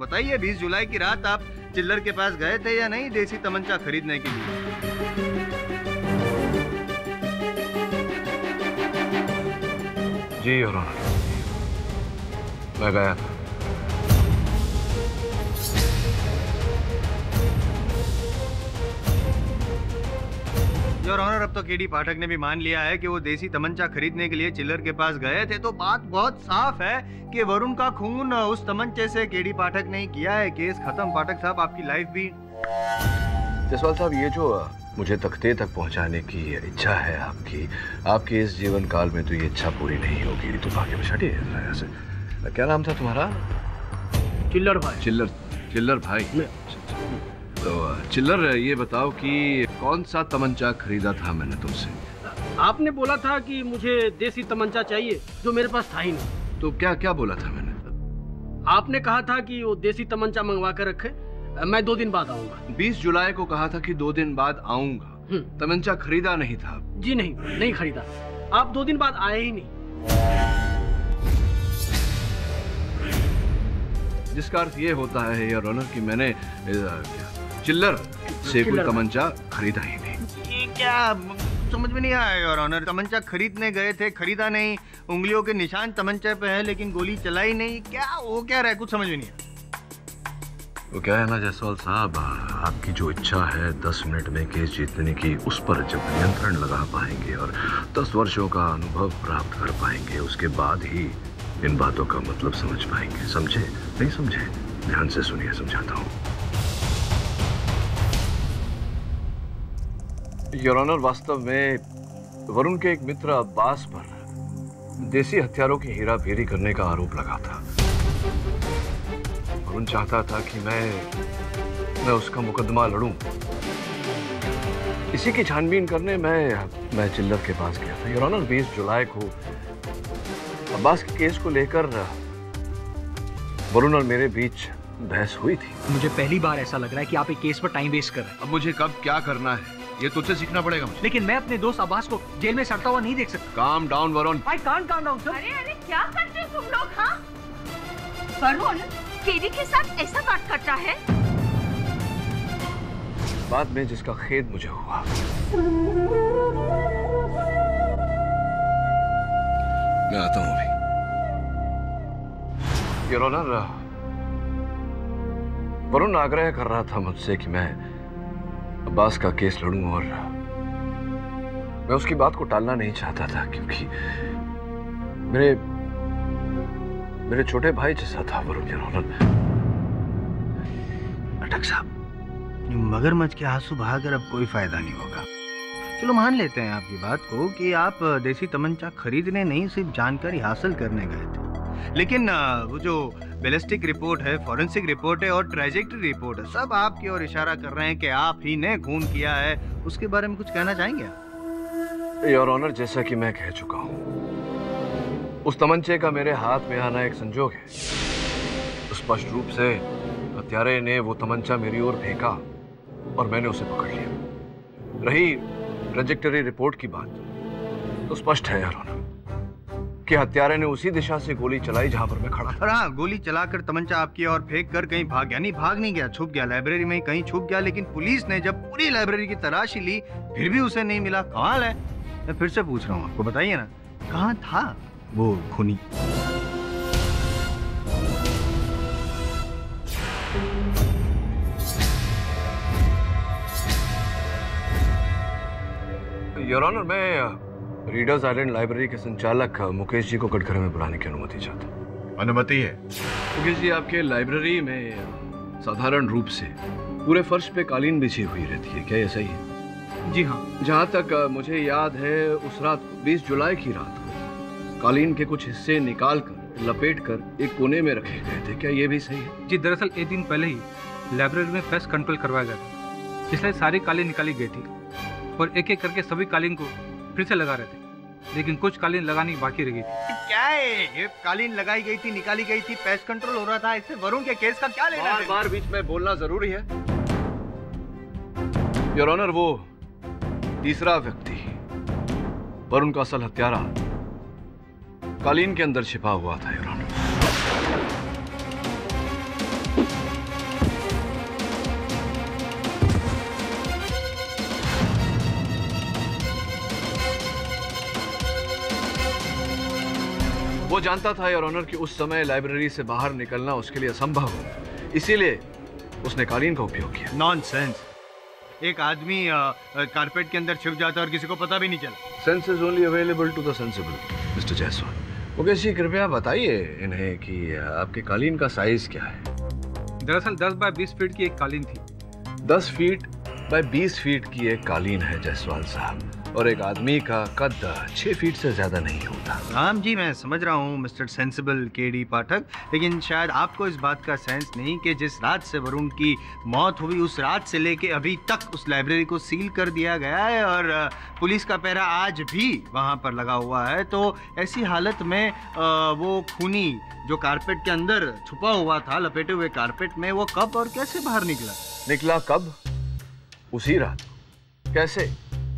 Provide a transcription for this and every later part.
बताइए 20 जुलाई की रात आप चिल्लर के पास गए थे या नहीं देसी तमंचा खरीदने के लिए? जी योर ऑनर, मैं गया था। योर ऑनर, अब तो केडी पाठक ने भी मान लिया है कि वो देसी तमंचा खरीदने के लिए चिल्लर के पास गए थे, तो बात बहुत साफ है कि वरुण का खून उस तमंचे से केडी पाठक ने किया है। केस खत्म। पाठक साहब, आपकी लाइफ भी। जसवाल साहब, ये जो मुझे तख्ते तक पहुंचाने की इच्छा है आपकी इस जीवन काल में तो ये इच्छा पूरी नहीं होगी। तो भाग्य बचाटी ऐसे। क्या नाम था तुम्हारा? चिल्लर भाई। चिल्लर भाई। तो चिल्लर, ये बताओ कि कौन सा तमंचा खरीदा था मैंने तुमसे? आपने बोला था कि मुझे देसी तमंचा चाहिए, जो मेरे पास था ही नहीं। तो क्या क्या बोला था मैंने? आपने कहा था कि वो देसी तमंचा मंगवा कर रखे, मैं 2 दिन बाद आऊंगा। 20 जुलाई को कहा था कि 2 दिन बाद आऊंगा। तमंचा खरीदा नहीं था? जी नहीं खरीदा। आप 2 दिन बाद आए ही नहीं। जिसका अर्थ ये होता है योर ऑनर कि मैंने चिल्लर से कोई तमंचा खरीदा ही नहीं। ये क्या समझ में नहीं आया योर ऑनर? तमंचा खरीदने गए थे, खरीदा नहीं, उंगलियों के निशान तमंचे पे है लेकिन गोली चलाई नहीं। क्या वो क्या रहा है, कुछ समझ में नहीं आया। वो क्या है ना जायसवाल साहब, आपकी जो इच्छा है 10 मिनट में केस जीतने की, उस पर जब नियंत्रण लगा पाएंगे और 10 वर्षों का अनुभव प्राप्त कर पाएंगे, उसके बाद ही इन बातों का मतलब समझ पाएंगे। समझे? नहीं समझे? ध्यान से सुनिए, समझाता हूँ। योर ऑनर, वास्तव में वरुण के एक मित्र अब्बास पर देसी हथियारों की हेराफेरी करने का आरोप लगा था। वरुण चाहता था कि मैं उसका मुकदमा लड़ूं। इसी की छानबीन करने मैं चिल्लर के पास गया था। योर ऑनर, 20 जुलाई को अब्बास के केस को लेकर वरुण और मेरे बीच बहस हुई थी। मुझे पहली बार ऐसा लग रहा है कि आप एक केस पर टाइम वेस्ट कर रहे हैं। अब मुझे कब क्या करना है ये तुझसे सीखना पड़ेगा मुझे। लेकिन मैं अपने दोस्त अब्बास को जेल में सड़ता हुआ नहीं देख सकता। Calm down Varun. I can't calm down, sir। अरे क्या करते हो तुम लोग? हाँ, वरुण केडी के साथ ऐसा बात करता है। बाद में जिसका खेद मुझे हुआ। मैं आता हूं अभी। योर ऑनर, वरुण आग्रह कर रहा था मुझसे कि मैं अब्बास का केस लड़ूं और मैं उसकी बात को टालना नहीं चाहता था, क्योंकि मेरे छोटे भाई जैसा था वरुण। Your honour. पाठक साहब, मगरमच्छ के आंसू बहाकर अब कोई फायदा नहीं होगा। चलो मान लेते हैं आपकी बात को कि आप देसी तमंचा खरीदने नहीं, सिर्फ जानकारी हासिल करने गए थे। लेकिन वो जो बैलिस्टिक रिपोर्ट है, फॉरेंसिक रिपोर्ट है और ट्रेजेक्टरी रिपोर्ट है, सब आपकी ओर इशारा कर रहे हैं कि आप ही ने खून किया है। उसके बारे में कुछ कहना चाहेंगे आप? योर ऑनर, जैसा कि मैं कह चुका हूं, उस तमंचे का मेरे हाथ में आना एक संजोग है। स्पष्ट रूप से हत्यारे ने वो तमंचा मेरी ओर फेंका और मैंने उसे पकड़ लिया। रही ट्रेजेक्टरी रिपोर्ट की बात, तो स्पष्ट है योर ऑनर कि हत्यारे ने उसी दिशा से गोली चलाई जहां पर मैं खड़ा था। हाँ, गोली चलाकर तमंचा आपकी ओर फेंक कर कहीं भाग गया। नहीं, भाग नहीं गया, छुप गया, लाइब्रेरी में कहीं छुप गया। लेकिन पुलिस ने जब पूरी लाइब्रेरी की तलाशी ली, फिर भी उसे नहीं मिला। कमाल है। मैं फिर से पूछ रहा हूँ आपको, बताइए ना, कहाँ था वो खूनी? योर ऑनर, मैं रीडर्स आइलैंड लाइब्रेरी के संचालक मुकेश जी को कटघरे में बुलाने की अनुमति चाहता हूँ। अनुमति है। मुकेश जी, आपके लाइब्रेरी में साधारण रूप से पूरे फर्श पे कालीन बिछी हुई रहती है, क्या ये सही है? जी हाँ। जहाँ तक मुझे याद है, उस रात 20 जुलाई की रात को कालीन के कुछ हिस्से निकाल कर लपेट कर एक कोने में रखे गए थे, क्या ये भी सही है? जी, दरअसल एक दिन पहले ही लाइब्रेरी में पेस्ट कंट्रोल करवाया गया था, इसलिए सारी कालीन निकाली गई थी और एक एक करके सभी कालीन को फिर से लगा रहे थे, लेकिन कुछ कालीन लगानी बाकी रह गई थी। क्या है ये? कालीन लगाई गई थी, निकाली गई थी, पेस्ट कंट्रोल हो रहा था, इससे वरुण के केस का क्या लेना? बार बीच में बोलना जरूरी है? योर ऑनर, वो तीसरा व्यक्ति वरुण का असल हत्यारा कालीन के अंदर छिपा हुआ था। योर ऑनर, वो जानता था योर ऑनर कि उस समय लाइब्रेरी से बाहर निकलना उसके लिए असंभव हो, इसीलिए उसने कालीन का उपयोग किया। नॉनसेंस। एक आदमी कारपेट के अंदर छिप जाता है और किसी को पता भी नहीं चला। Sense is only available to the sensible mister Jaiswal. Mukesh ji कृपया बताइए इन्हें कि आपके कालीन का साइज क्या है। दरअसल 10 बाय 20 फीट की एक कालीन थी। 10 फीट बाय 20 फीट की एक कालीन है जायसवाल साहब, और एक आदमी का कद 6 फीट से ज्यादा नहीं होता। राम जी, मैं समझ रहा हूँ मिस्टर सेंसिबल केडी पाठक, लेकिन शायद आपको इस बात का सेंस नहीं कि जिस रात से वरुण की मौत हुई उस रात से लेके अभी तक उस लाइब्रेरी को सील कर दिया गया है और पुलिस का पहरा आज भी वहाँ पर लगा हुआ है। तो ऐसी हालत में वो खूनी जो कारपेट के अंदर छुपा हुआ था, लपेटे हुए कारपेट में, वो कब और कैसे बाहर निकला कब? उसी रात। कैसे?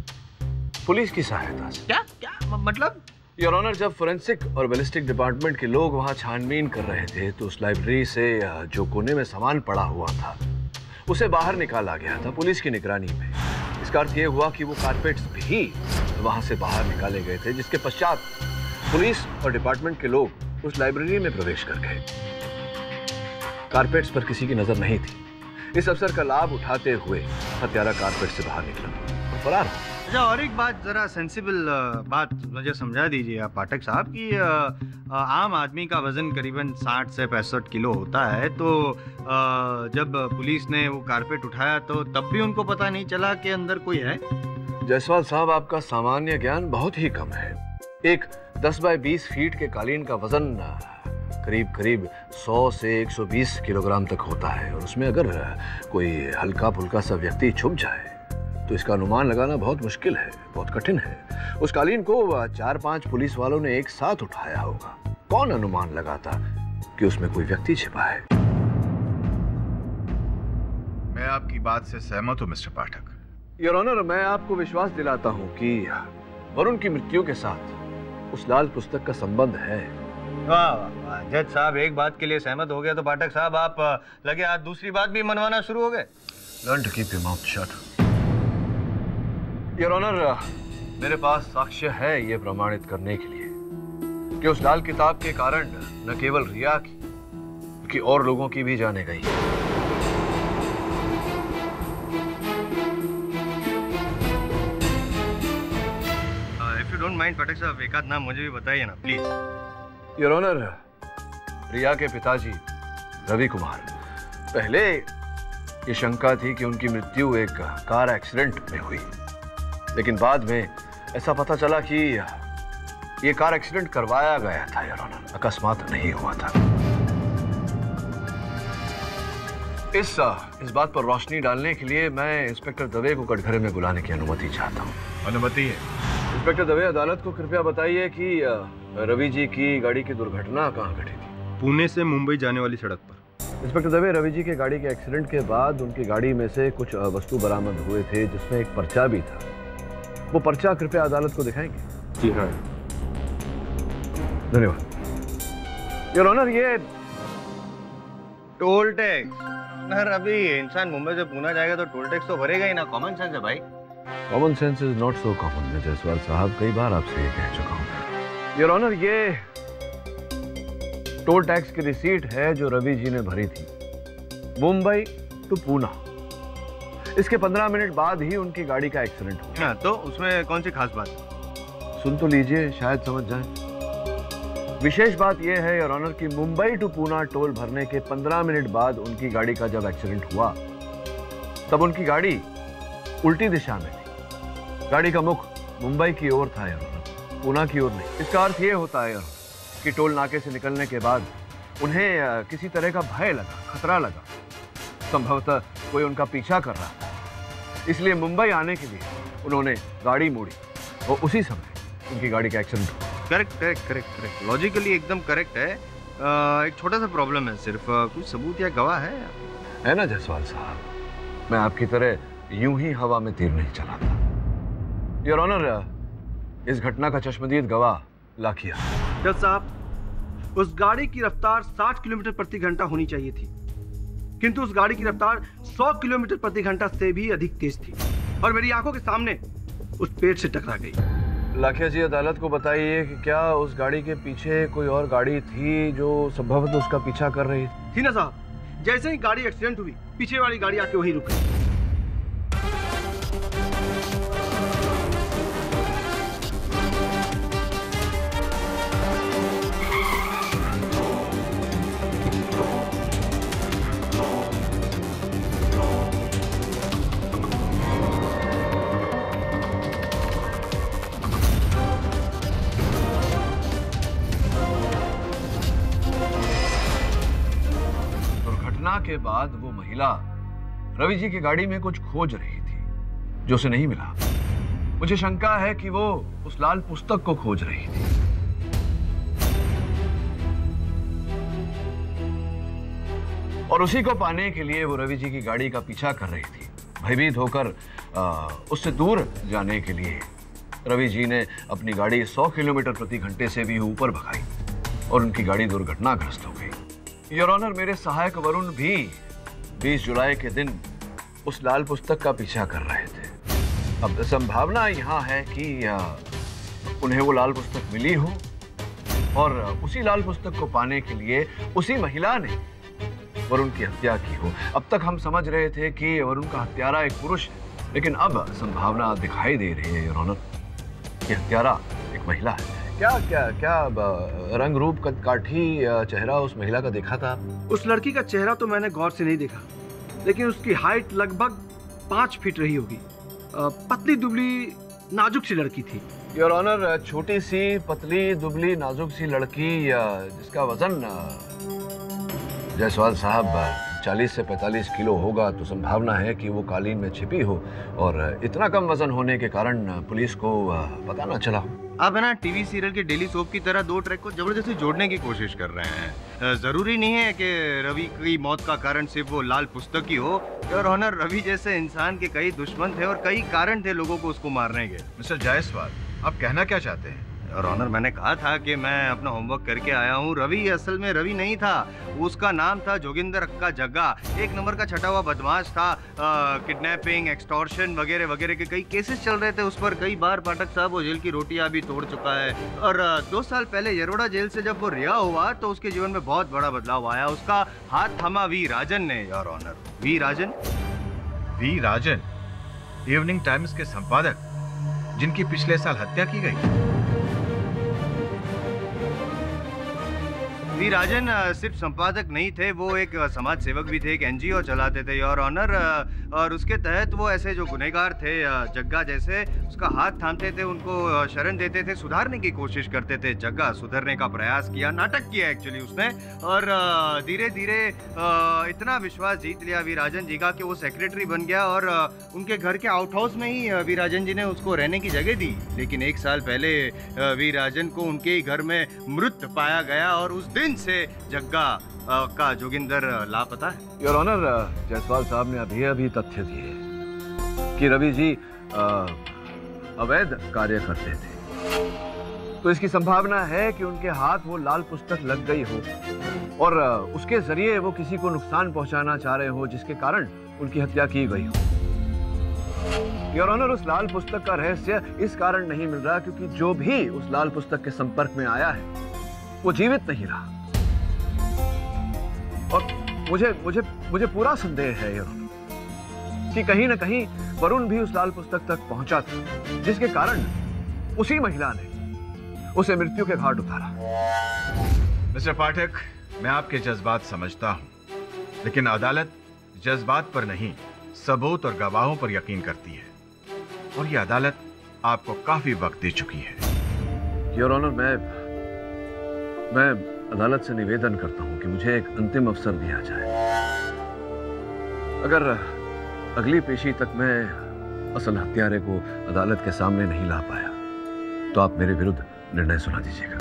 पुलिस की सहायता से। क्या मतलब? योर ऑनर, जब फोरेंसिक और बैलिस्टिक डिपार्टमेंट के लोग वहां छानबीन कर रहे थे तो उस लाइब्रेरी से जो कोने में सामान पड़ा हुआ था उसे बाहर निकाला गया था पुलिस की निगरानी में। इसका अर्थ ये हुआ कि वो कारपेट्स भी वहां से बाहर निकाले गए थे, जिसके पश्चात पुलिस और डिपार्टमेंट के लोग उस लाइब्रेरी में प्रवेश कर गए। कारपेट्स पर किसी की नजर नहीं थी। इस अवसर का लाभ उठाते हुए हत्यारा कारपेट से बाहर निकला और फरार हो। अच्छा, और एक बात, जरा सेंसिबल बात मुझे समझा दीजिए आप पाठक साहब कि आम आदमी का वजन करीबन 60 से 65 किलो होता है, तो जब पुलिस ने वो कारपेट उठाया तो तब भी उनको पता नहीं चला कि अंदर कोई है? जायसवाल साहब, आपका सामान्य ज्ञान बहुत ही कम है। एक 10 बाय 20 फीट के कालीन का वजन करीब 100 से 120 किलोग्राम तक होता है, और उसमें अगर कोई हल्का फुल्का सा व्यक्ति छुप जाए तो इसका अनुमान लगाना बहुत मुश्किल है, बहुत कठिन है। उस कालीन को 4-5 पुलिस वालों ने एक साथ उठाया होगा। कौन अनुमान लगाता कि उसमें कोई व्यक्ति छिपा है? मैं आपकी बात से सहमत हूं मिस्टर पाठक। योर ऑनर, मैं आपको विश्वास दिलाता हूं कि वरुण की मृत्यु के साथ उस लाल पुस्तक का संबंध है। वाह वाह, जज साहब एक बात के लिए सहमत हो गया तो पाठक साहब आप लगे आज दूसरी बात भी मनवाना शुरू हो गए। Learn to keep your mouth shut. Your honour, मेरे पास साक्ष्य है ये प्रमाणित करने के लिए कि उस लाल किताब के कारण न केवल रिया की बल्कि और लोगों की भी जाने गई। If you don't mind Pathak साहब, एक आध नाम मुझे भी बताइए ना प्लीज। योर ऑनर, रिया के पिताजी रवि कुमार। पहले ये शंका थी कि उनकी मृत्यु एक कार एक्सीडेंट में हुई, लेकिन बाद में ऐसा पता चला कि ये कार एक्सीडेंट करवाया गया था योर ऑनर, अकस्मात नहीं हुआ था। इस बात पर रोशनी डालने के लिए मैं इंस्पेक्टर दवे को कटघरे में बुलाने की अनुमति चाहता हूँ। अनुमति है। इंस्पेक्टर दवे, अदालत को कृपया बताइए कि रवि जी की गाड़ी की दुर्घटना कहाँ घटी थी? पुणे से मुंबई जाने वाली सड़क पर। इंस्पेक्टर दवे, रवि जी के गाड़ी के एक्सीडेंट के बाद उनकी गाड़ी में से कुछ वस्तु बरामद हुए थे जिसमें एक पर्चा भी था। वो पर्चा कृपया अदालत को दिखाएंगे? जी हाँ। धन्यवाद। योर ऑनर, ये टोल टैक्स। अभी इंसान मुंबई से पुणे जाएगा तो टोल टैक्स तो भरेगा ही ना, कॉमन सेंस है भाई। Common sense is not so common. मैं जायसवाल साहब कई बार आपसे ये कह चुका हूँ। योर ऑनर, ये टोल टैक्स की रिसीट है जो रवि जी ने भरी थी मुंबई टू पूना। इसके 15 मिनट बाद ही उनकी गाड़ी का एक्सीडेंट हुआ। हाँ, तो उसमें कौन सी खास बात? सुन तो लीजिए, शायद समझ जाए। विशेष बात यह है योर ऑनर कि मुंबई टू पूना टोल भरने के 15 मिनट बाद उनकी गाड़ी का जब एक्सीडेंट हुआ तब उनकी गाड़ी उल्टी दिशा में थी। गाड़ी का मुख मुंबई की ओर था योर ऑनर, पूना की ओर नहीं। इसका अर्थ यह होता है योर ऑनर कि टोल नाके से निकलने के बाद उन्हें किसी तरह का भय लगा, खतरा लगा। संभवतः कोई उनका पीछा कर रहा था, इसलिए मुंबई आने के लिए उन्होंने गाड़ी मोड़ी और उसी समय उनकी गाड़ी का एक्सीडेंट हुआ। करेक्ट, लॉजिकली एकदम करेक्ट है। एक छोटा सा प्रॉब्लम है सिर्फ, कुछ सबूत या गवाह है ना जायसवाल साहब? मैं आपकी तरह यूं ही हवा में तीर नहीं चलाता। योर ऑनर, इस घटना का चश्मदीद गवाह लाखिया। जज साहब, उस गाड़ी की रफ्तार 60 किलोमीटर प्रति घंटा होनी चाहिए थी, किंतु उस गाड़ी की रफ्तार 100 किलोमीटर प्रति घंटा से भी अधिक तेज थी और मेरी आंखों के सामने उस पेड़ से टकरा गई। लाखिया जी, अदालत को बताइए कि क्या उस गाड़ी के पीछे कोई और गाड़ी थी जो संभवतः उसका पीछा कर रही थी ना साहब? जैसे ही गाड़ी एक्सीडेंट हुई, पीछे वाली गाड़ी आके वहीं रुक गई। के बाद वो महिला रवि जी की गाड़ी में कुछ खोज रही थी जो उसे नहीं मिला। मुझे शंका है कि वो उस लाल पुस्तक को खोज रही थी। और उसी को पाने के लिए वो रवि जी की गाड़ी का पीछा कर रही थी। भयभीत होकर उससे दूर जाने के लिए रवि जी ने अपनी गाड़ी 100 किलोमीटर प्रति घंटे से भी ऊपर भगाई और उनकी गाड़ी दुर्घटनाग्रस्त हो गई। योर ऑनर, मेरे सहायक वरुण भी 20 जुलाई के दिन उस लाल पुस्तक का पीछा कर रहे थे। अब संभावना यहाँ है कि उन्हें वो लाल पुस्तक मिली हो और उसी लाल पुस्तक को पाने के लिए उसी महिला ने वरुण की हत्या की हो। अब तक हम समझ रहे थे कि वरुण का हत्यारा एक पुरुष है, लेकिन अब संभावना दिखाई दे रही है योर ऑनर कि हत्यारा एक महिला है। क्या क्या क्या रंग रूप काठी चेहरा उस महिला का देखा था? उस लड़की का चेहरा तो मैंने गौर से नहीं देखा, लेकिन उसकी हाइट लगभग 5 फीट रही होगी। पतली दुबली नाजुक सी लड़की थी। योर ऑनर, छोटी सी पतली दुबली नाजुक सी लड़की जिसका वजन जायसवाल साहब 40 से 45 किलो होगा, तो संभावना है कि वो कालीन में छिपी हो और इतना कम वजन होने के कारण पुलिस को पता ना चला हो। आप है ना टीवी सीरियल के डेली सोप की तरह दो ट्रैक को जबरदस्ती जोड़ने की कोशिश कर रहे हैं। जरूरी नहीं है कि रवि की मौत का कारण सिर्फ वो लाल पुस्तक ही हो। योर ऑनर, रवि जैसे इंसान के कई दुश्मन थे और कई कारण थे लोगों को उसको मारने के। मिस्टर जायसवाल, आप कहना क्या चाहते हैं? और ऑनर, मैंने कहा था कि मैं अपना होमवर्क करके आया हूँ। रवि असल में रवि नहीं था, उसका नाम था जोगिंदर अक्का जग्गा। एक नंबर का छटा हुआ बदमाश था। किडनैपिंग, एक्सटॉर्शन वगैरह वगैरह के कई केसेस चल रहे थे उस पर। कई बार पाठक साहब वो जेल की रोटियां भी तोड़ चुका है। और 2 साल पहले यरोड़ा जेल से जब वो रिहा हुआ तो उसके जीवन में बहुत बड़ा बदलाव आया। उसका हाथ थमा वी राजन ने। Your honour, V Rajan. V Rajan, Evening Times के संपादक जिनकी पिछले साल हत्या की गई। वी राजन सिर्फ संपादक नहीं थे, वो एक समाज सेवक भी थे, एक एनजीओ चलाते थे योर ऑनर। और उसके तहत वो ऐसे जो गुनहगार थे जग्गा जैसे, उसका हाथ थामते थे, उनको शरण देते थे, सुधारने की कोशिश करते थे। जग्गा सुधरने का प्रयास किया, नाटक किया एक्चुअली उसने। और धीरे धीरे इतना विश्वास जीत लिया वी राजन जी का कि वो सेक्रेटरी बन गया और उनके घर के आउट हाउस में ही वी राजन जी ने उसको रहने की जगह दी। लेकिन 1 साल पहले वी राजन को उनके ही घर में मृत पाया गया और उस दिन से जग्गा का जोगिंदर लापता है। योर ऑनर, जायसवाल साहब ने अभी तथ्य दिए कि रवि जी अवैध कार्य करते थे, तो इसकी संभावना है कि उनके हाथ वो लाल पुस्तक लग गई हो और उसके जरिए वो किसी को नुकसान पहुंचाना चाह रहे हो, जिसके कारण उनकी हत्या की गई हो। योर ऑनर, उस लाल पुस्तक का रहस्य इस कारण नहीं मिल रहा क्योंकि जो भी उस लाल पुस्तक के संपर्क में आया है वो जीवित नहीं रहा। और मुझे पूरा संदेह है योर ऑनर कि कहीं न कहीं वरुण भी उस लाल पुस्तक तक पहुंचा था, जिसके कारण उसी महिला ने उसे मृत्यु के घाट उतारा। मिस्टर पाठक, मैं आपके जज्बात समझता हूं, लेकिन अदालत जज्बात पर नहीं, सबूत और गवाहों पर यकीन करती है और ये अदालत आपको काफी वक्त दे चुकी है। योर ऑनर, मैं अदालत से निवेदन करता हूं कि मुझे एक अंतिम अवसर दिया जाए। अगर अगली पेशी तक मैं असल हत्यारे को अदालत के सामने नहीं ला पाया तो आप मेरे विरुद्ध निर्णय सुना दीजिएगा।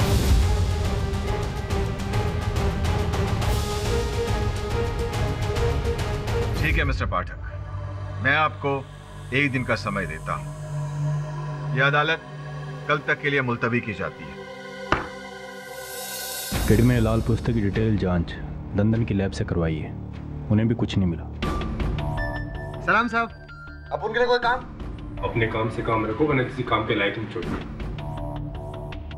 ठीक है मिस्टर पाठक, मैं आपको 1 दिन का समय देता हूं। यह अदालत कल तक के लिए मुलतवी की जाती है। किड में लाल पुस्तक की डिटेल जांच दंदन की लैब से करवाई है, उन्हें भी कुछ नहीं मिला। सलाम साहब, अब उनके लिए कोई काम? अपने काम से काम रखो वरना किसी काम के लायक नहीं छोड़ो।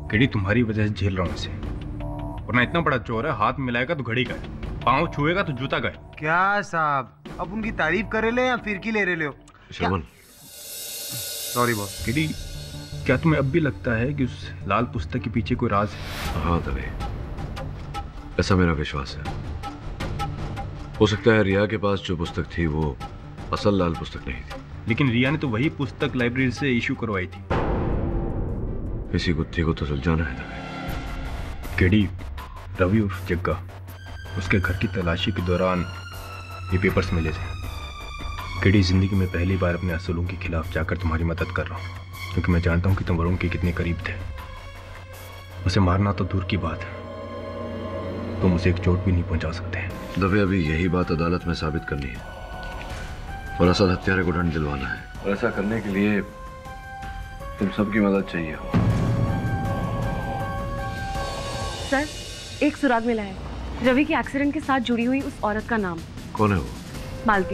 केडी तुम्हारी वजह से झेल रहा हूँ इसे, वरना इतना बड़ा चोर है, हाथ मिलाएगा तो घड़ी गए, पाँव छुएगा तो जूता गए। क्या साहब, अब उनकी तारीफ करे ले या फिरकी ले रहे हो? Sharman, sorry boss. केडी, क्या तुम्हें अब भी लगता है कि उस लाल पुस्तक के पीछे कोई राज है? हाँ दवे, ऐसा मेरा विश्वास है। हो सकता है रिया के पास जो पुस्तक थी वो असल लाल पुस्तक नहीं थी, लेकिन रिया ने तो वही पुस्तक लाइब्रेरी से इशू करवाई थी। इसी गुत्थी को तो सुलझाना है दवे। केडी, रवि उर्फ जग्गा, उसके घर की तलाशी के दौरान ये पेपर्स मिले थे। केडी, जिंदगी में पहली बार अपने असूलों के खिलाफ जाकर तुम्हारी मदद कर रहा हूँ, क्योंकि मैं जानता हूँ कि तुम वरुण के कितने करीब थे। उसे मारना तो दूर की बात है, तुम उसे एक चोट भी नहीं पहुंचा सकते। दवे, अभी यही बात अदालत में साबित करनी है और असल हत्यारे को दंड दिलवाना है, और ऐसा करने के लिए तुम सबकी मदद चाहिए। सर, एक सुराग मिला है, रवि के एक्सीडेंट के साथ जुड़ी हुई उस औरत का नाम। कौन है वो? मालती।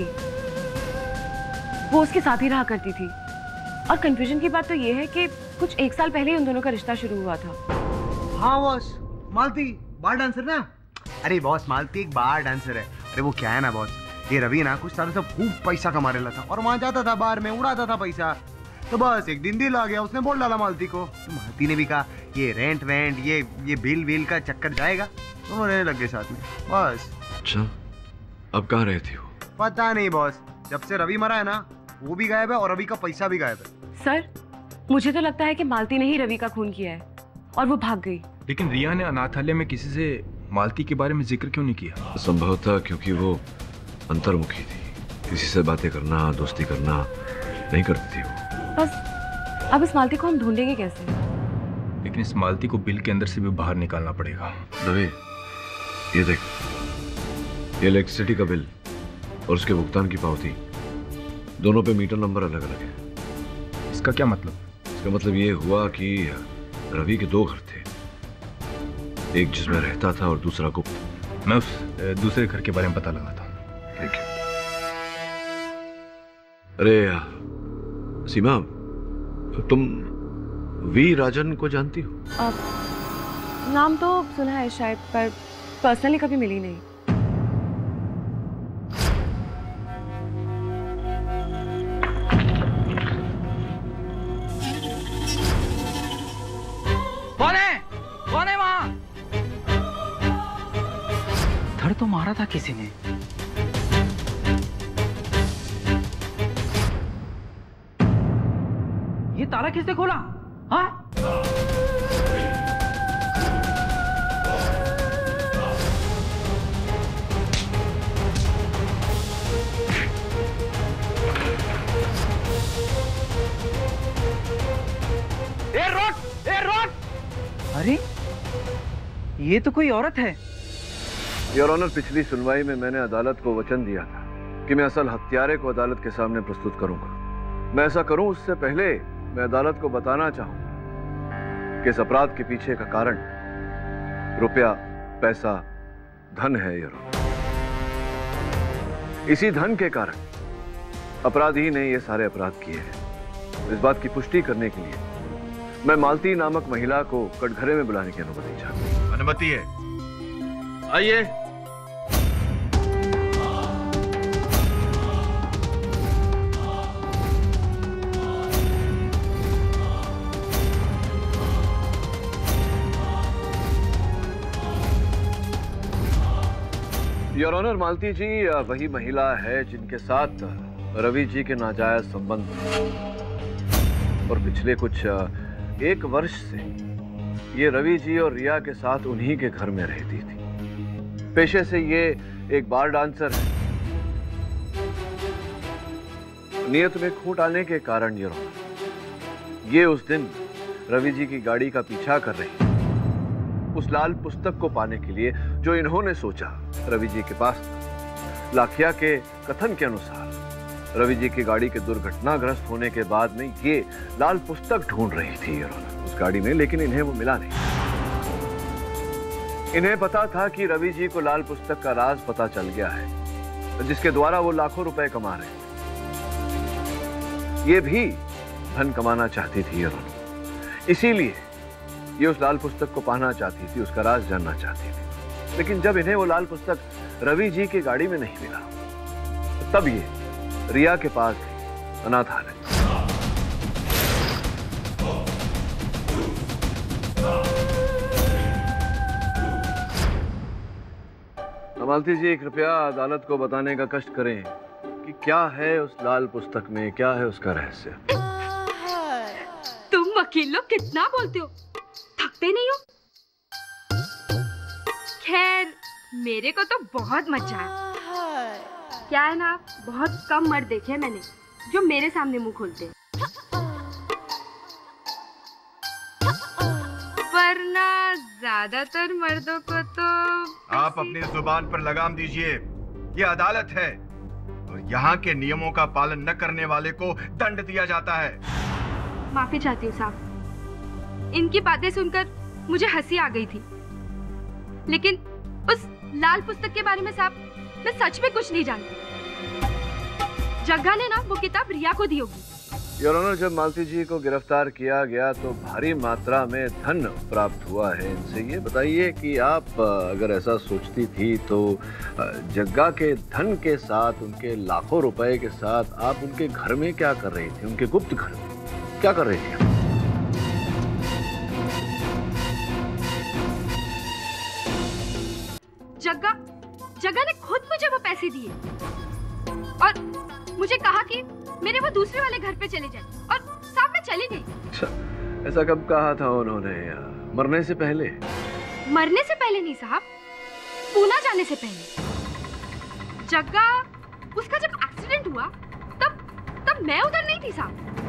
वो उसके साथ ही रहा करती थी, और कंफ्यूजन की बात तो ये है कि कुछ 1 साल पहले ही उन दोनों का रिश्ता शुरू हुआ था। हाँ बॉस, मालती बार डांसर ना? अरे बॉस, मालती एक बार डांसर है। अरे वो क्या है ना बॉस, ये रवि ना कुछ सालों से खूब पैसा कमा रहा था और वहाँ जाता था बार में, उड़ाता था पैसा। तो बस एक दिन दिल आ गया, उसने बोल डाला मालती को। तो मालती ने भी कहा ये रेंट वेंट ये बिल का चक्कर जाएगा, दोनों रहने लग गए साथ में बस। अच्छा, अब कहाँ रहती हो? पता नहीं बॉस, जब से रवि मरा है ना, वो भी गायब है और रवि का पैसा भी गायब है। सर, मुझे तो लगता है कि मालती ने ही रवि का खून किया है और वो भाग गई। लेकिन रिया ने अनाथालय में किसी से मालती के बारे में जिक्र क्यों नहीं किया? संभव था क्योंकि वो अंतर्मुखी थी, किसी से बातें करना, दोस्ती करना नहीं करती थी वो। बस अब इस मालती को हम ढूंढेंगे कैसे? लेकिन इस मालती को बिल के अंदर से भी बाहर निकालना पड़ेगा। दवे, ये देख, ये इलेक्ट्रिसिटी का बिल और उसके भुगतान की पावती, दोनों पे मीटर नंबर अलग अलग है। इसका क्या मतलब? इसका मतलब ये हुआ कि रवि के 2 घर थे, एक जिसमें रहता था और दूसरा गुप्त। मैं उस दूसरे घर के बारे में पता लगाता हूँ। ठीक है। अरे सीमा, तुम वी राजन को जानती हो? नाम तो सुना है शायद, पर पर्सनली कभी मिली नहीं। कौन है वहां? धड़ तो मारा था किसी ने। ये ताला किसने खोला? हाँ? अरे ये तो कोई औरत है। योर ऑनर, पिछली सुनवाई में मैंने अदालत को वचन दिया था कि मैं असल हत्यारे को अदालत के सामने प्रस्तुत करूंगा। मैं ऐसा करूं उससे पहले मैं अदालत को बताना चाहूं कि इस अपराध के पीछे का कारण रुपया, पैसा, धन है। योर ऑनर, इसी धन के कारण अपराधी ने ये सारे अपराध किए हैं। इस बात की पुष्टि करने के लिए मैं मालती नामक महिला को कटघरे में बुलाने की अनुमति चाहता हूं। अनुमति है, आइए। योर ऑनर, मालती जी वही महिला है जिनके साथ रवि जी के नाजायज संबंध और पिछले कुछ 1 वर्ष से ये रवि जी और रिया के साथ उन्हीं के घर में रहती थी। पेशे से ये एक बार डांसर है। नियत में खोट आने के कारण ये उस दिन रवि जी की गाड़ी का पीछा कर रही उस लाल पुस्तक को पाने के लिए जो इन्होंने सोचा रवि जी के पास। लाखिया के कथन के अनुसार रवि जी की गाड़ी के दुर्घटनाग्रस्त होने के बाद में ये लाल पुस्तक ढूंढ रही थी उस गाड़ी में, लेकिन इन्हें वो मिला नहीं। इन्हें पता था कि रवि जी को लाल पुस्तक का राज पता चल गया है, जिसके द्वारा वो लाखों रुपए कमा रहे हैं। ये भी धन कमाना चाहती थी इसीलिए ये उस लाल पुस्तक को पाना चाहती थी, उसका राज जानना चाहती थी। लेकिन जब इन्हें वो लाल पुस्तक रवि जी की गाड़ी में नहीं मिला, तब ये रिया के पास गई, अनाथालय। मालती जी, कृपया अदालत को बताने का कष्ट करें कि क्या है उस लाल पुस्तक में, क्या है उसका रहस्य। तुम वकील लोग कितना बोलते हो, थकते नहीं हो? खैर, मेरे को तो बहुत मजा आया। क्या है ना, बहुत कम मर्द देखे हैं मैंने जो मेरे सामने मुंह खोलते हैं, वरना ज्यादातर मर्दों को तो। आप अपनी जुबान पर लगाम दीजिए, ये अदालत है और यहाँ के नियमों का पालन न करने वाले को दंड दिया जाता है। माफी चाहती हूँ साहब, इनकी बातें सुनकर मुझे हंसी आ गई थी, लेकिन उस लाल पुस्तक के बारे में साहब मैं सच में कुछ नहीं जानती। जग्गा ने ना वो किताब रिया को दी होगी। योर ऑनर, जब मालती जी को गिरफ्तार किया गया तो भारी मात्रा में धन प्राप्त हुआ है इनसे। ये बताइए कि आप अगर ऐसा सोचती थी तो जग्गा के धन के साथ, उनके लाखों रुपए के साथ आप उनके घर में क्या कर रही थी, उनके गुप्त घर में क्या कर रही थी? जग्गा ने खुद मुझे वो पैसे दिए और मुझे कहा कि मेरे वो दूसरे वाले घर पे चले जाए, और साहब मैं चली गई। अच्छा, ऐसा कब कहा था उन्होंने? मरने से पहले? मरने से पहले नहीं साहब, पूना जाने से पहले। जग्गा, उसका जब एक्सीडेंट हुआ तब मैं उधर नहीं थी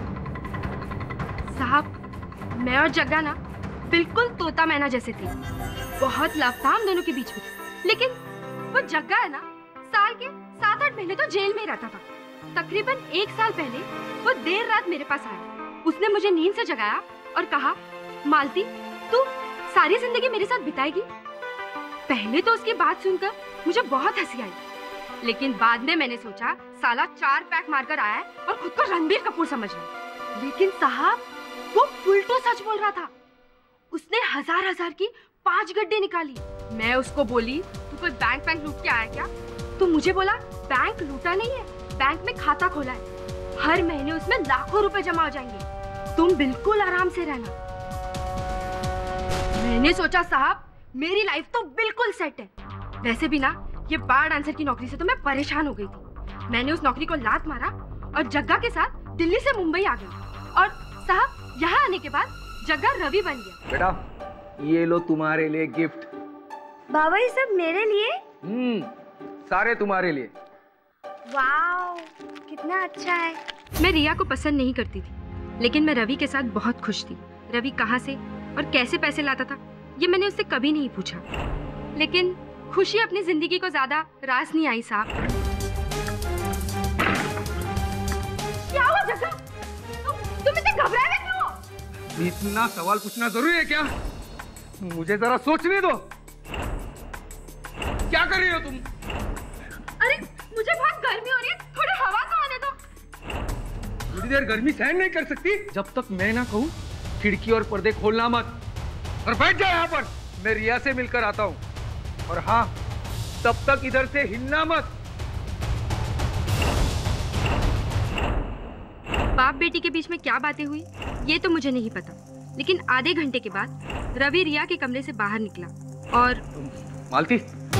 साहब, मैं और जग्गा ना बिल्कुल तोता मैना जैसे थे। बहुत लव था हम दोनों के बीच में, लेकिन वो जग्गा है ना, साल के 7-8 महीने तो जेल में रहता था। तकरीबन 1 साल पहले वो देर रात मेरे पास आया। उसने मुझे नींद से जगाया और कहा, मालती तू सारी जिंदगी मेरे साथ बिताएगी। पहले तो उसकी बात सुनकर मुझे बहुत हंसी आई, लेकिन बाद में मैंने सोचा साला 4 पैक मारकर आया है और खुद को रणबीर कपूर समझ रहा। लेकिन साहब वो उल्टो सच बोल रहा था। उसने हजार की 5 गड्ढे निकाली। मैं उसको बोली, तू कोई बैंक लूट के आया क्या? तो मुझे बोला, बैंक लूटा नहीं है, बैंक में खाता खोला है, हर महीने उसमें लाखों रुपए जमा हो जाएंगे, तुम बिल्कुल आराम से रहना। मैंने सोचा साहब मेरी लाइफ तो बिल्कुल सेट है। वैसे भी ना ये बार डांसर की नौकरी से तो मैं परेशान हो गई थी। मैंने उस नौकरी को लात मारा और जग्गा के साथ दिल्ली से मुंबई आ गई, और साहब यहाँ आने के बाद जग्गा रवि बन गया। बेटा ये लो तुम्हारे लिए गिफ्ट। बाबा ये सब मेरे लिए? सारे तुम्हारे लिए। वाओ कितना अच्छा है। मैं रिया को पसंद नहीं करती थी, लेकिन मैं रवि के साथ बहुत खुश थी। रवि कहाँ से और कैसे पैसे लाता था ये मैंने उससे कभी नहीं पूछा, लेकिन खुशी अपनी जिंदगी को ज्यादा रास नहीं आई साहब। क्या हुआ जग्गा? तुम इतने घबराए हुए क्यों? इतना सवाल पूछना जरूरी है क्या? मुझे जरा सोचने दो। क्या कर रही हो तुम? अरे मुझे बहुत गर्मी हो रही है, थोड़ी हवा तो आने दो। थोड़ी देर गर्मी सहन नहीं कर सकती? जब तक मैं ना कहूँ खिड़की और पर्दे खोलना मत, और बैठ जा यहाँ पर। मैं रिया से मिलकर आता हूँ, और हाँ तब तक इधर से हिलना मत। बाप बेटी के बीच में क्या बातें हुई ये तो मुझे नहीं पता, लेकिन आधे घंटे के बाद रवि रिया के कमरे से बाहर निकला और मालती,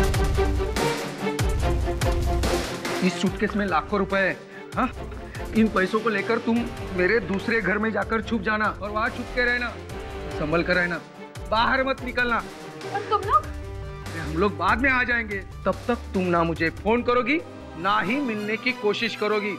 इस सूटकेस में लाखों रुपए है। हाँ, इन पैसों को लेकर तुम मेरे दूसरे घर में जाकर छुप जाना, और वहां छुप के रहना, संभल कर रहना, बाहर मत निकलना। और तुम लोग? हम लोग बाद में आ जाएंगे, तब तक तुम ना मुझे फोन करोगी ना ही मिलने की कोशिश करोगी।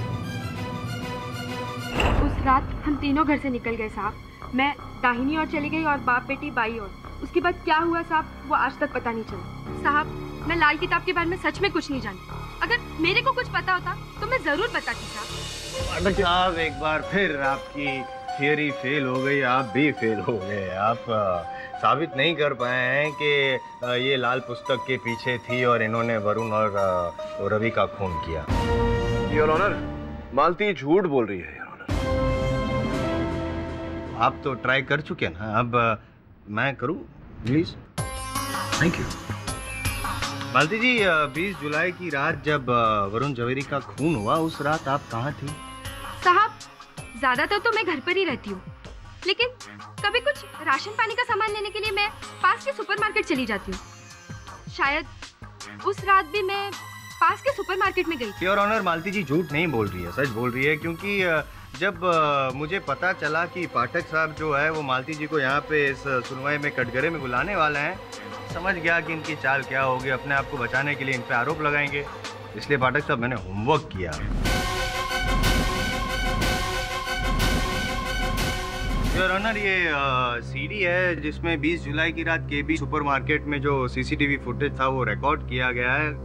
उस रात हम तीनों घर से निकल गए साहब। मैं दाहिनी ओर चली गई और बाप बेटी बाई ओर। उसके बाद क्या हुआ साहब वो आज तक पता नहीं चला। साहब मैं लाल किताब के बारे में सच में कुछ नहीं जानती। अगर मेरे को कुछ पता होता तो मैं जरूर बताती साहब। साहब एक बार फिर आपकी थियरी फेल हो गई, आप भी फेल हो गए। आप साबित नहीं कर पाए हैं कि ये लाल पुस्तक के पीछे थी और इन्होंने वरुण और रवि का खून किया। योर ऑनर, मालती झूठ बोल रही है। योर ऑनर, आप तो ट्राई कर चुके हैं ना, अब मैं करूं please? Thank you. Malti ji, 20 जुलाई की रात जब वरुण जवेरी का खून हुआ, उस रात आप कहाँ थी? साहब, ज्यादातर तो मैं घर पर ही रहती हूँ, लेकिन कभी कुछ राशन पानी का सामान लेने के लिए मैं पास के सुपरमार्केट चली जाती हूँ। शायद उस रात भी मैं पास के सुपरमार्केट में गई थी। योर ऑनर, मालती जी झूठ नहीं बोल रही है, सच बोल रही है, क्योंकि जब मुझे पता चला कि पाठक साहब जो है वो मालती जी को यहाँ पे इस सुनवाई में कटघरे में बुलाने वाले हैं, समझ गया कि इनकी चाल क्या होगी। अपने आप को बचाने के लिए इन पे आरोप लगाएंगे, इसलिए पाठक साहब मैंने होमवर्क किया। योर ऑनर, ये सीडी है जिसमें 20 जुलाई की रात केबी सुपरमार्केट में जो सीसीटीवी फुटेज था वो रिकॉर्ड किया गया है।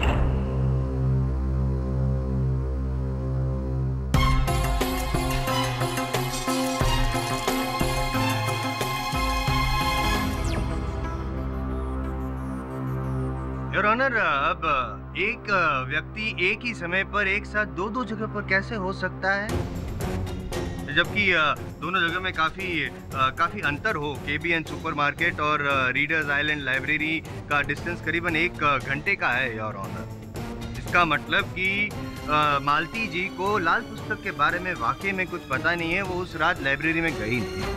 योर ऑनर, अब एक व्यक्ति एक ही समय पर एक साथ दो जगह पर कैसे हो सकता है, जबकि दोनों जगह में काफी अंतर हो। केबीएन सुपरमार्केट और रीडर्स आइलैंड लाइब्रेरी का डिस्टेंस करीबन 1 घंटे का है योर ऑनर। इसका मतलब कि मालती जी को लाल पुस्तक के बारे में वाकई में कुछ पता नहीं है, वो उस रात लाइब्रेरी में गई नहीं।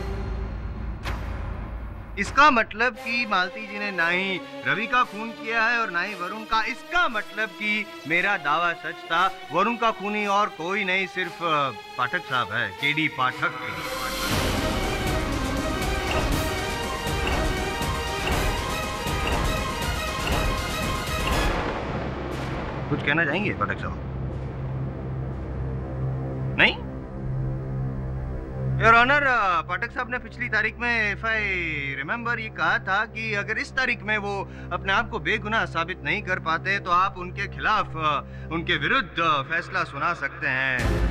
इसका मतलब कि मालती जी ने ना ही रवि का खून किया है और ना ही वरुण का। इसका मतलब कि मेरा दावा सच था, वरुण का खूनी और कोई नहीं, सिर्फ पाठक साहब है, केडी पाठक। कुछ कहना चाहेंगे पाठक साहब? नहीं? योर ऑनर, पाठक साहब ने पिछली तारीख में इफ आई रिमेम्बर ये कहा था कि अगर इस तारीख में वो अपने आप को बेगुनाह साबित नहीं कर पाते तो आप उनके खिलाफ, उनके विरुद्ध फैसला सुना सकते हैं।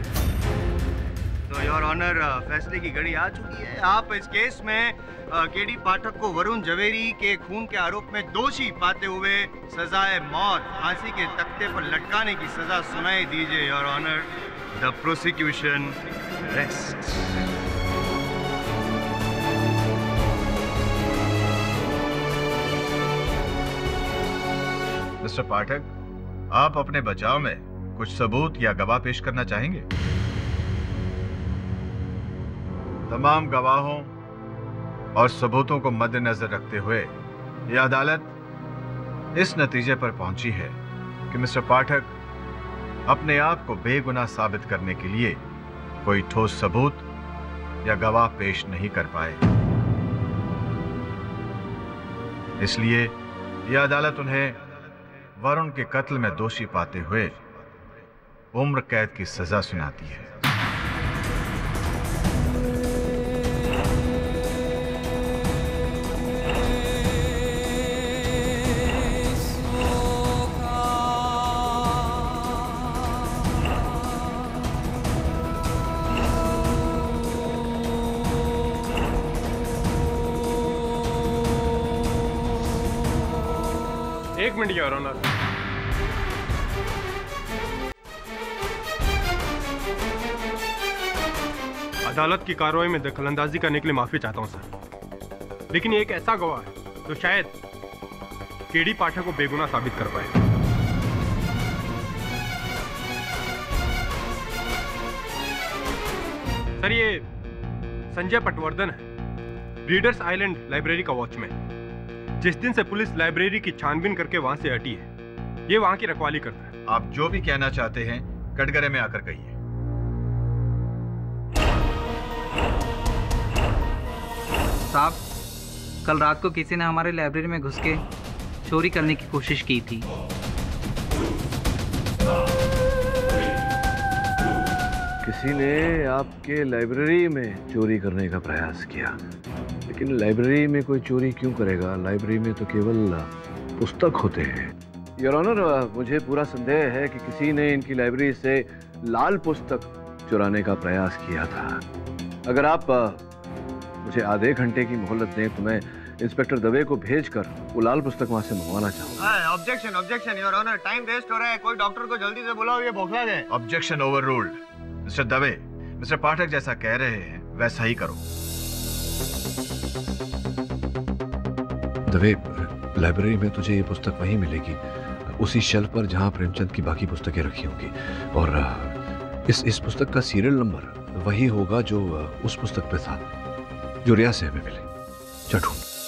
तो योर ऑनर, फैसले की घड़ी आ चुकी है। आप इस केस में केडी पाठक को वरुण जवेरी के खून के आरोप में दोषी पाते हुए सजाए मौत, फांसी के तख्ते पर लटकाने की सजा सुनाई दीजिए your honour. The prosecution rest. Mister Pathak, आप अपने बचाव में कुछ सबूत या गवाह पेश करना चाहेंगे? तमाम गवाहों और सबूतों को मद्देनजर रखते हुए यह अदालत इस नतीजे पर पहुंची है कि मिस्टर पाठक अपने आप को बेगुनाह साबित करने के लिए कोई ठोस सबूत या गवाह पेश नहीं कर पाए। इसलिए यह अदालत उन्हें वरुण के कत्ल में दोषी पाते हुए उम्र कैद की सजा सुनाती है। एक मिनट योर ऑनर। अदालत की कार्रवाई में दखलंदाजी करने के लिए माफी चाहता हूं सर, लेकिन ये एक ऐसा गवाह है जो शायद केडी पाठक को बेगुनाह साबित कर पाए। सर, ये संजय पटवर्धन है, रीडर्स आइलैंड लाइब्रेरी का वॉचमैन। जिस दिन से पुलिस लाइब्रेरी की छानबीन करके वहां से हटी है, ये वहां की रखवाली करता है। आप जो भी कहना चाहते हैं कटघरे में आकर कहिए। साहब, कल रात को किसी ने हमारे लाइब्रेरी में घुस के चोरी करने की कोशिश की थी। किसी ने आपके लाइब्रेरी में चोरी करने का प्रयास किया, लेकिन लाइब्रेरी में कोई चोरी क्यों करेगा? लाइब्रेरी में तो केवल पुस्तक होते हैं। योर ऑनर, मुझे पूरा संदेह है कि किसी ने इनकी लाइब्रेरी से लाल पुस्तक चुराने का प्रयास किया था। अगर आप मुझे आधे घंटे की मोहलत दें तो मैं इंस्पेक्टर दवे को भेजकर वो लाल पुस्तक वहां से मंगवाना चाहूंगा। Objection, objection your honour, time waste हो रहा है, कोई डॉक्टर को जल्दी से बुलाओ, ये बौखला दे। Objection overruled. Mister Dave, mister Pathak जैसा कह रहे हैं वैसा ही करो। दवे, लाइब्रेरी में तुझे ये पुस्तक वहीं मिलेगी, उसी शेल्फ पर जहां प्रेमचंद की बाकी पुस्तकें रखी होंगी। और इस पुस्तक का सीरियल नंबर वही होगा जो उस पुस्तक पे था जो रिया से हमें मिले। चलो,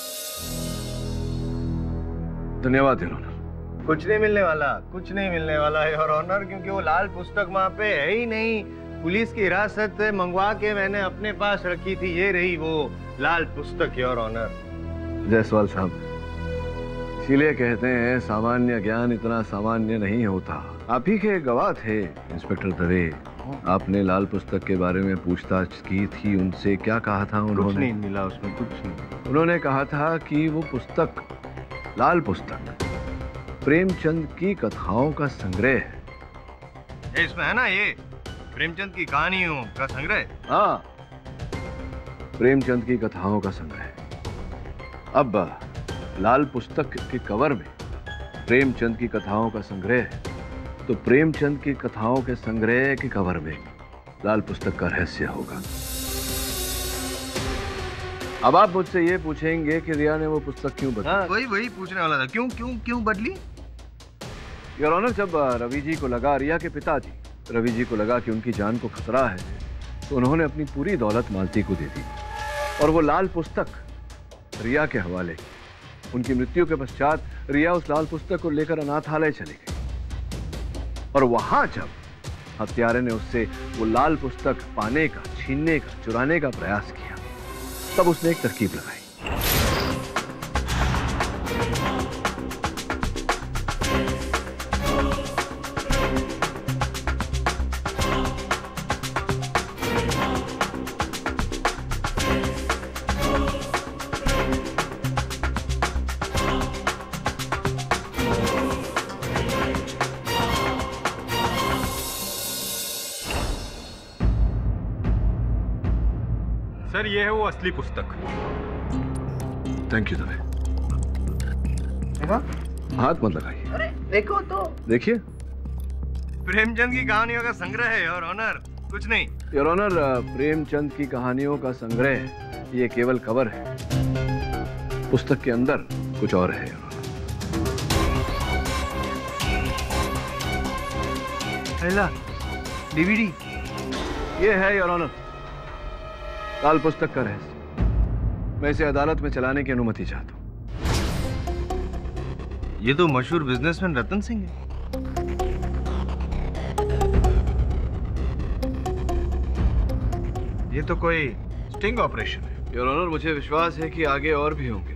धन्यवाद योर ऑनर। कुछ नहीं मिलने वाला, कुछ नहीं मिलने वाला है योर ऑनर, क्योंकि वो लाल पुस्तक वहाँ पे है ही नहीं। पुलिस की हिरासत से मंगवा के मैंने अपने पास रखी थी, ये रही वो लाल पुस्तक योर ऑनर। जायसवाल साहब, इसीलिए कहते हैं सामान्य ज्ञान इतना सामान्य नहीं होता। आप ही के गवाह थे इंस्पेक्टर दवे, आपने लाल पुस्तक के बारे में पूछताछ की थी, उनसे क्या कहा था उन्होंने? कुछ नहीं मिला उसमें, कुछ नहीं। उन्होंने कहा था कि वो पुस्तक, लाल पुस्तक, प्रेमचंद की कथाओं का संग्रह है। इसमें है ना ये प्रेमचंद की कहानियों का संग्रह। हाँ, प्रेमचंद की कथाओं का संग्रह। अब लाल पुस्तक के कवर में प्रेमचंद की कथाओं का संग्रह है, तो प्रेमचंद की कथाओं के संग्रह के कवर में लाल पुस्तक का रहस्य होगा। अब आप मुझसे ये पूछेंगे कि रिया ने वो पुस्तक क्यों बदली? हाँ, वही पूछने वाला था, क्यों बदली? योर ऑनर, जब रवि जी को लगा, रिया के पिताजी रवि जी को लगा कि उनकी जान को खतरा है, तो उन्होंने अपनी पूरी दौलत मालती को दे दी और वो लाल पुस्तक रिया के हवाले की। उनकी मृत्यु के पश्चात रिया उस लाल पुस्तक को लेकर अनाथालय चली गई और वहां जब हत्यारे ने उससे वो लाल पुस्तक पाने का, छीनने का, चुराने का प्रयास किया, तब उसने एक तरकीब लगाई। सर, ये है वो असली पुस्तक। Thank you Dave. हाथ मत लगाइए। अरे देखो तो, देखिए, प्रेमचंद की कहानियों का संग्रह है योर ऑनर, कुछ नहीं। योर ऑनर, प्रेमचंद की कहानियों का संग्रह ये केवल कवर है, पुस्तक के अंदर कुछ और है। डीवीडी ये है योर ऑनर, लाल पुस्तक का रहस्य। मैं इसे अदालत में चलाने की अनुमति चाहता हूं। ये तो मशहूर बिजनेसमैन रतन सिंह है। ये तो कोई स्टिंग ऑपरेशन है। योर ऑनर, मुझे विश्वास है कि आगे और भी होंगे।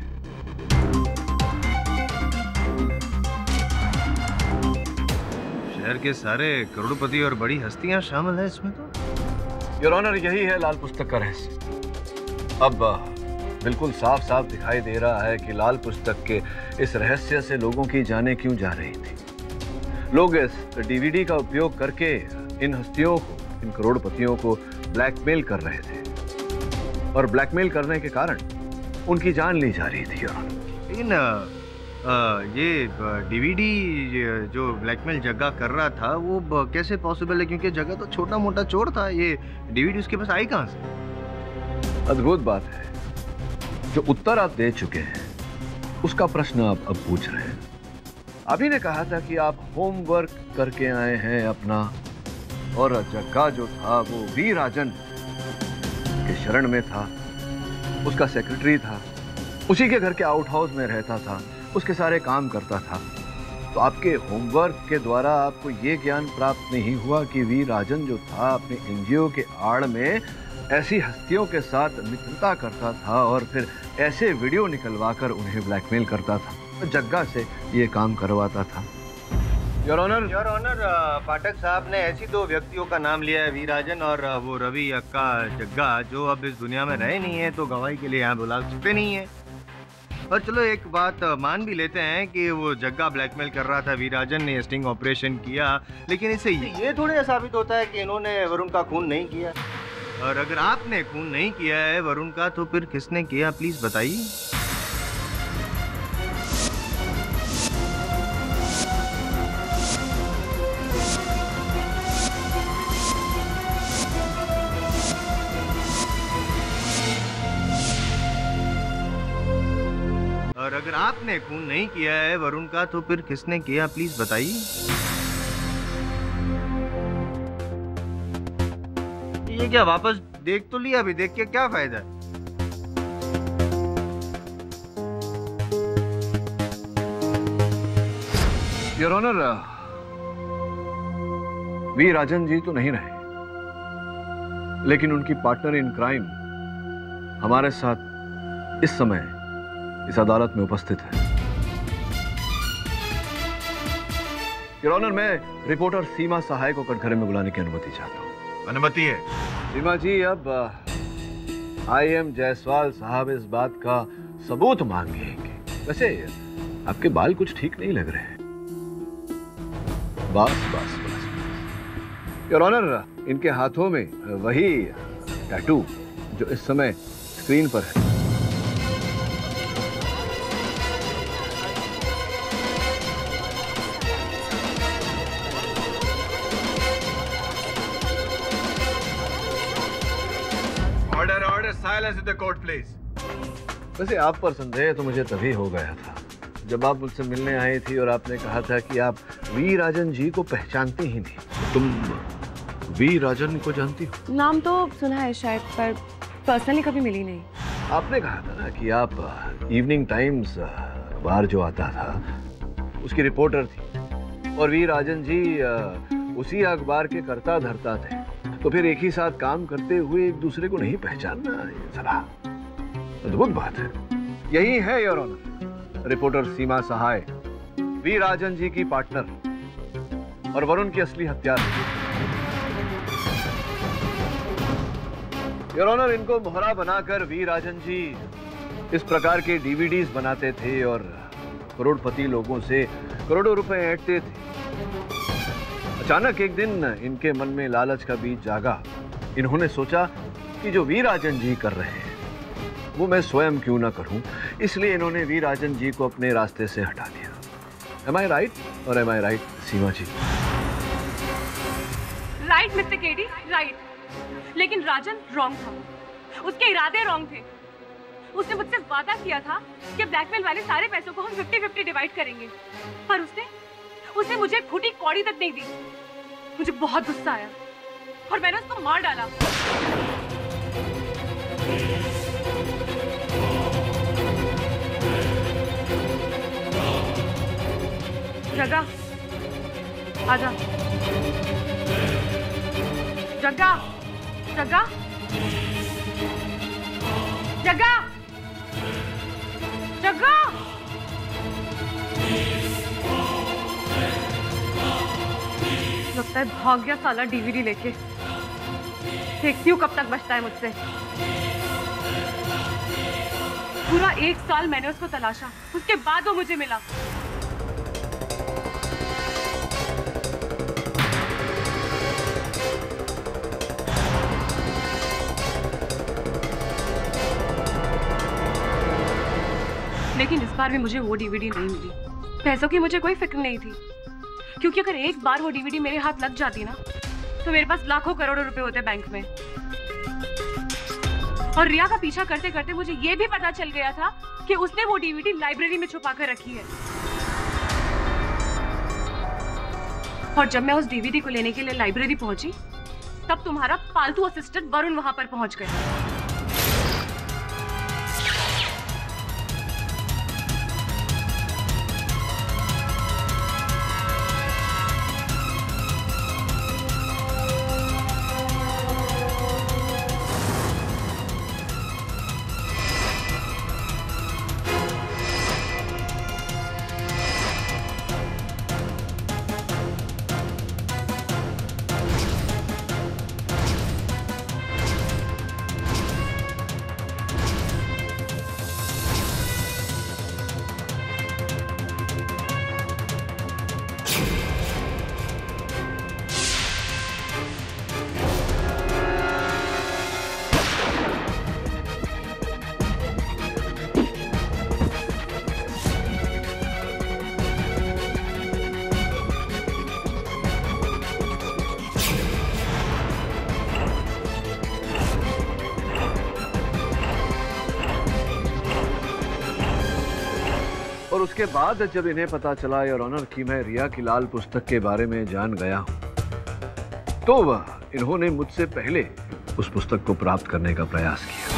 शहर के सारे करोड़पति और बड़ी हस्तियां शामिल हैं इसमें तो। योर ऑनर, यही है लाल पुस्तक का रहस्य। अब बिल्कुल साफ साफ दिखाई दे रहा है कि लाल पुस्तक के इस रहस्य से लोगों की जानें क्यों जा रही थी। लोग इस डीवीडी का उपयोग करके इन हस्तियों को, इन करोड़पतियों को ब्लैकमेल कर रहे थे और ब्लैकमेल करने के कारण उनकी जान ली जा रही थी। लेकिन ये डीवीडी जो ब्लैकमेल जग्गा कर रहा था वो कैसे पॉसिबल है, क्योंकि जग्गा तो छोटा मोटा चोर था, ये डीवीडी उसके पास आई कहां से? अद्भुत बात है। जो उत्तर आप दे चुके हैं उसका प्रश्न आप अब पूछ रहे हैं। अभी ने कहा था कि आप होमवर्क करके आए हैं अपना, और जग्गा जो था वो वी राजन के शरण में था, उसका सेक्रेटरी था, उसी के घर के आउट हाउस में रहता था, उसके सारे काम करता था। तो आपके होमवर्क के द्वारा आपको ये ज्ञान प्राप्त नहीं हुआ कि वी राजन जो था अपने एनजीओ के आड़ में ऐसी हस्तियों के साथ मित्रता करता था और फिर ऐसे वीडियो निकलवाकर उन्हें ब्लैकमेल करता था, तो जग्गा से ये काम करवाता था। योर ऑनर, पाठक साहब ने ऐसी दो व्यक्तियों का नाम लिया है, वी राजन और वो रवि अक्का जग्गा, जो अब इस दुनिया में रहे नहीं है, तो गवाही के लिए यहाँ बुला सकते नहीं है। और चलो एक बात मान भी लेते हैं कि वो जग्गा ब्लैकमेल कर रहा था, वी राजन ने स्टिंग ऑपरेशन किया, लेकिन इससे ये थोड़ी साबित होता है कि इन्होंने वरुण का खून नहीं किया। और अगर आपने खून नहीं किया है वरुण का, तो फिर किसने किया, प्लीज बताइए। और अगर आपने खून नहीं किया है वरुण का तो फिर किसने किया, प्लीज बताइए। ये क्या वापस देख तो लिया, अभी देख के क्या फायदा है? Your honour, V Rajan ji तो नहीं रहे, लेकिन उनकी पार्टनर इन क्राइम हमारे साथ इस समय इस अदालत में उपस्थित है। योर ऑनर, मैं रिपोर्टर सीमा सहाय को कटघरे में बुलाने की अनुमति चाहता हूं। अनुमति है? सीमा जी, अब IM जायसवाल साहब इस बात का सबूत मांगेंगे। वैसे आपके बाल कुछ ठीक नहीं लग रहे हैं। बस बस बस। योर ऑनर, इनके हाथों में वही टैटू जो इस समय स्क्रीन पर है। Order order, silence in the court please. वैसे आप पर संदेह तो मुझे तभी हो गया था जब आप मुझसे मिलने आई थी और आपने कहा था कि आप वी राजन जी को पहचानती ही नहीं। तुम वी राजन को जानती हो? नाम तो सुना है शायद, पर पर्सनली कभी मिली नहीं। आपने कहा था ना कि आप इवनिंग टाइम्स अखबार जो आता था उसकी रिपोर्टर थी और वी राजन जी उसी अखबार के कर्ता धर्ता थे, तो फिर एक ही साथ काम करते हुए एक दूसरे को नहीं पहचानना, ये जरा अद्भुत बात है। यही है your honour reporter Seema Sahay, V Rajan ji की पार्टनर और वरुण की असली हत्यारा। योर ऑनर, इनको मोहरा बनाकर वी राजन जी इस प्रकार के DVDs बनाते थे और करोड़पति लोगों से करोड़ों रुपए ऐंठते थे। अचानक एक दिन इनके मन में लालच का बीज जागा। इन्होंने सोचा कि जो वी राजन जी कर रहे हैं वो मैं स्वयं क्यों ना करूं, इसलिए इन्होंने वी राजन जी को अपने रास्ते से हटा दिया। Am I right और am I right Seema ji? Right mister KD, right. लेकिन राजन रॉन्ग था, उसके इरादे रॉन्ग थे। उसने मुझसे वादा किया था कि ब्लैकमेल वाले सारे पैसों को हम 50-50 डिवाइड करेंगे, पर उसने मुझे फूटी कौड़ी तक नहीं दी। मुझे बहुत गुस्सा आया और मैंने उसको मार डाला। जग्गा, आजा। जग्गा, जग्गा, जग्गा, जग्गा। लगता है भाग गया साला DVD लेके। देखती हूँ कब तक बचता है मुझसे। पूरा 1 साल मैंने उसको तलाशा, उसके बाद वो मुझे मिला। लेकिन इस बार भी मुझे वो DVD नहीं मिली। पैसों की मुझे कोई फिक्र नहीं थी, क्योंकि अगर एक बार वो DVD मेरे हाथ लग जाती ना तो मेरे पास लाखों करोड़ों रुपए होते बैंक में। और रिया का पीछा करते करते मुझे ये भी पता चल गया था कि उसने वो DVD लाइब्रेरी में छुपा कर रखी है। और जब मैं उस DVD को लेने के लिए लाइब्रेरी पहुंची तब तुम्हारा पालतू असिस्टेंट वरुण वहां पर पहुंच गया। और उसके बाद जब इन्हें पता चला योर ऑनर कि मैं रिया की लाल पुस्तक के बारे में जान गया हूं, तो इन्होंने मुझसे पहले उस पुस्तक को प्राप्त करने का प्रयास किया।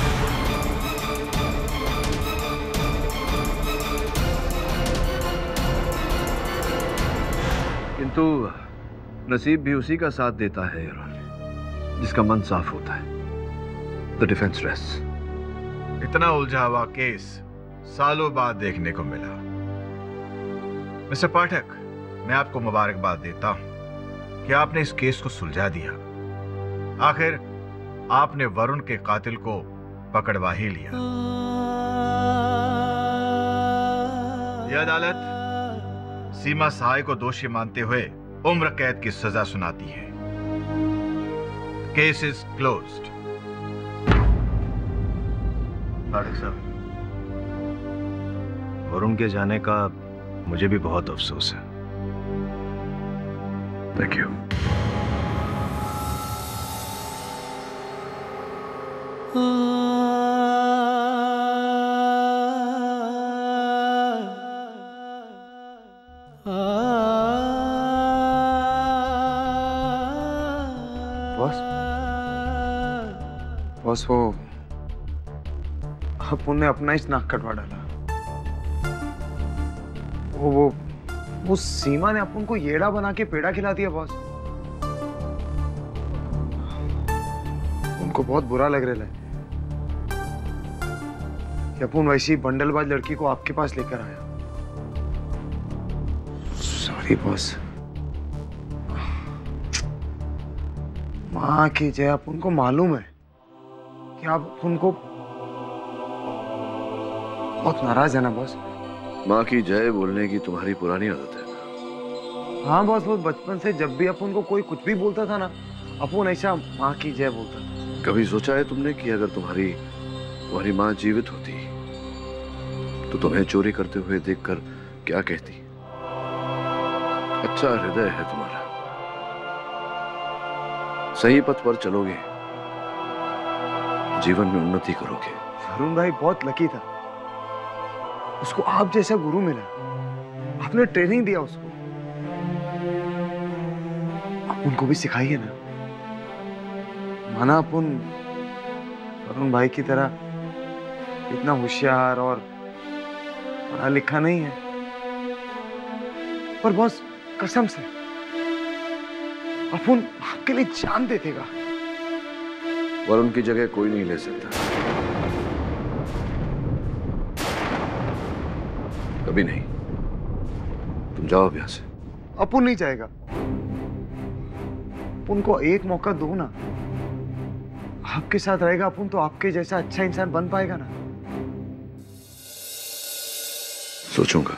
किंतु नसीब भी उसी का साथ देता है योर ऑनर, जिसका मन साफ होता है। The defence rest. इतना उलझा हुआ केस सालों बाद देखने को मिला। मिस्टर पाठक, मैं आपको मुबारकबाद देता हूं कि आपने इस केस को सुलझा दिया। आखिर आपने वरुण के कातिल को पकड़वा ही लिया। यह अदालत सीमा सहाय को दोषी मानते हुए उम्र कैद की सजा सुनाती है। Case is closed. पाठक साहब, वरुण के जाने का मुझे भी बहुत अफसोस है। Thank you. बॉस वो अपुन ने अपना ही नाक कटवा डाला। वो सीमा ने अपुन को येड़ा बना के पेड़ा खिला दिया बॉस। उनको बहुत बुरा लग रहा है कि अपुन वैसी बंडलबाज लड़की को आपके पास लेकर आया। Sorry boss. माँ की जय। अपुन को मालूम है कि आप उनको बहुत नाराज है ना बॉस। माँ की जय बोलने की तुम्हारी पुरानी आदत है। हाँ बॉस, वो बचपन से जब भी अपन को कोई कुछ भी बोलता था ना, अपन ऐसा माँ की जय बोलता था। कभी सोचा है तुमने कि अगर तुम्हारी माँ जीवित होती तो तुम्हें चोरी करते हुए देखकर क्या कहती? अच्छा हृदय है तुम्हारा, सही पथ पर चलोगे, जीवन में उन्नति करोगे। वरुण भाई बहुत लकी था, उसको आप जैसा गुरु मिला। आपने ट्रेनिंग दिया उसको। आप उनको भी सिखाइए ना। माना अपन वरुण भाई की तरह इतना होशियार और पढ़ा लिखा नहीं है, पर बॉस कसम से अपन आपके लिए जान दे देगा। वरुण की जगह कोई नहीं ले सकता, कभी नहीं। तुम जाओ अब यहां से। अपुन नहीं जाएगा। अपुन को एक मौका दो ना। आपके साथ रहेगा अपुन तो आपके जैसा अच्छा इंसान बन पाएगा ना। सोचूंगा।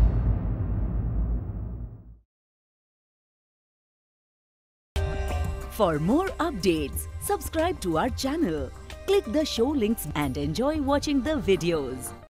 For more updates, subscribe to our channel, click the show links and enjoy watching the videos.